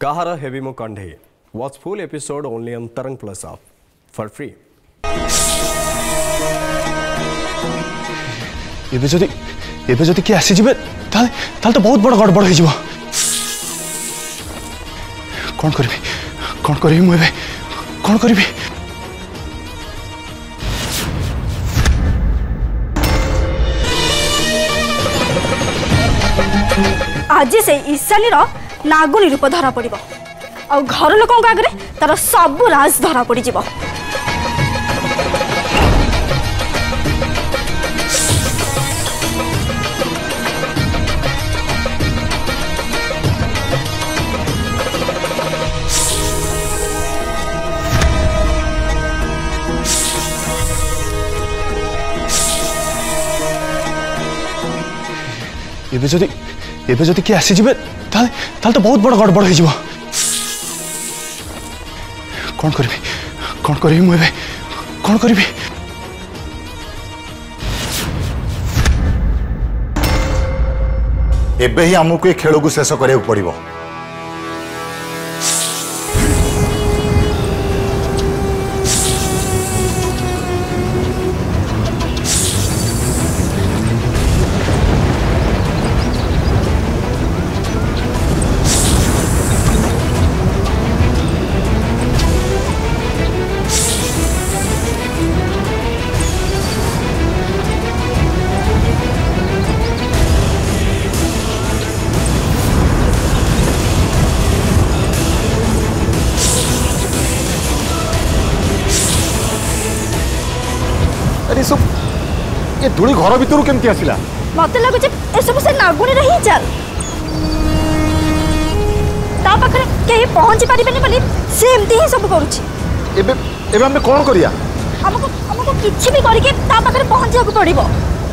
Kahara Heavy Mo Kandhe. Watch full episode only on Tarang Plus app for free. एबे जदि किए आसी जिबे ताल तो बहुत बड़ गड़बड़ हो जिवो कौन करबी मु एबे कौन करबी आज से ईशानी नागुनी रूप धरा पड़ आ घर लोक आगे तार सब राज धरा पड़ जा एबे जदि किए आसी जिबे ताल तो बहुत बड़ गड़बड़ हो जिवो कौन करबी मु एबे कौन करबी एबे ही हमको ये खेल को शेष करिया पड़िबो ये धूली घर भीतर केमती आसिला मत लगुच ए सब से नागुनी रही चल ता पाखरे केही पहुंची परिबेनी बोली से एमती ही सब करूची एबे हम कोन करिया हमको किछि भी करिके ता पाखरे पहुंचिया को पड़िबो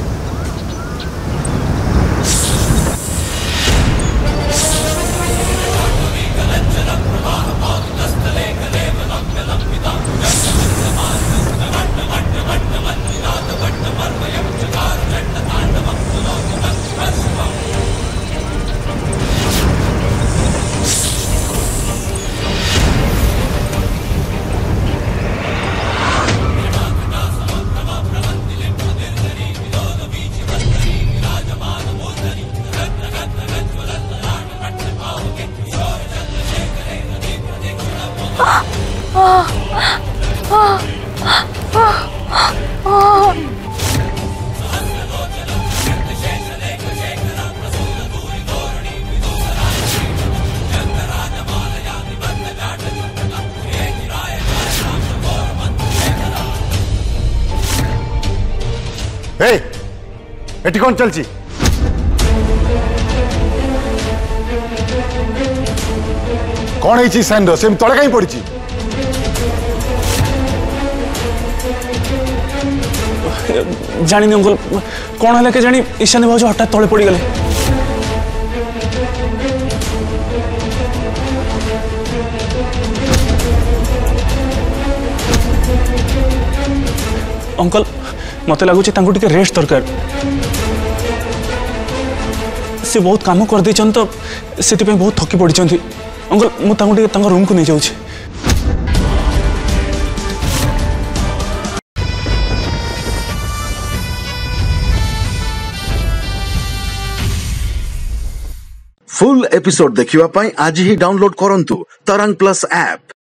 एटी कौन चलची कौन है सैंड से तले कहीं पड़ी जानी अंकल कौन है के जानी ईशानी भाज हठात तले पड़ गले अंकल मत लगुच टे रेस्ट दरकार से बहुत काम कर दे तो से बहुत थकी पड़ी अंकल मुझे रूम को नहीं जाऊँ फुल एपिसोड देखिवा पाई आज ही डाउनलोड करंतु तरंग प्लस ऐप।